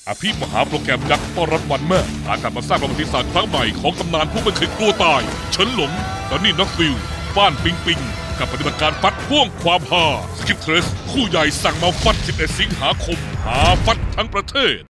อภิมหาโปรแกรมยักษ์ต้อนรับวันแม่การกลับมาสร้างประวัติศาสตร์ครั้งใหม่ของตำนานผู้ไม่เคยกลัวตายเฉินหลงดอนนี่น็อกฟิลฟ้านปิงปิงกับปฏิบัติการฟัดพ่วงความฮาสกิปเทรสคู่ใหญ่สั่งมาฟัด11 สิงหาคมหาฟัดทั้งประเทศ